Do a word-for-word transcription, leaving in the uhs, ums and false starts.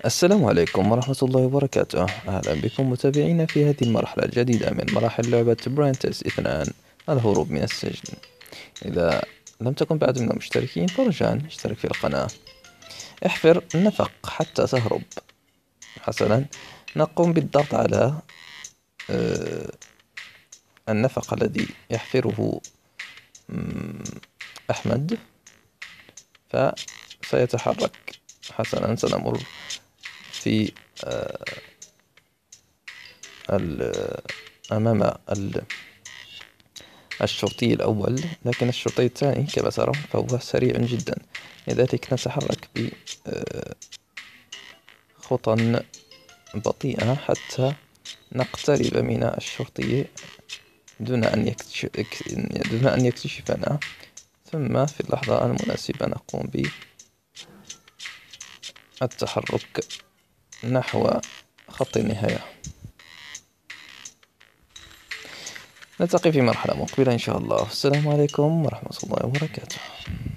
السلام عليكم ورحمة الله وبركاته. أهلا بكم متابعينا في هذه المرحلة الجديدة من مراحل لعبة برينتس اثنان: الهروب من السجن. إذا لم تكن بعد من المشتركين فرجاء اشترك في القناة. احفر النفق حتى تهرب. حسنا، نقوم بالضغط على آه، النفق الذي يحفره أحمد فسيتحرك. حسنا، سنمر في آه، أمام الشرطي الأول، لكن الشرطي الثاني كما ترى فهو سريع جدا، لذلك نتحرك بخطى بطيئة حتى نقترب من الشرطي دون أن يكتشف دون أن يكتشفنا، ثم في اللحظة المناسبة نقوم بالتحرك نحو خط النهاية. نلتقي في مرحلة مقبلة إن شاء الله. السلام عليكم ورحمة الله وبركاته.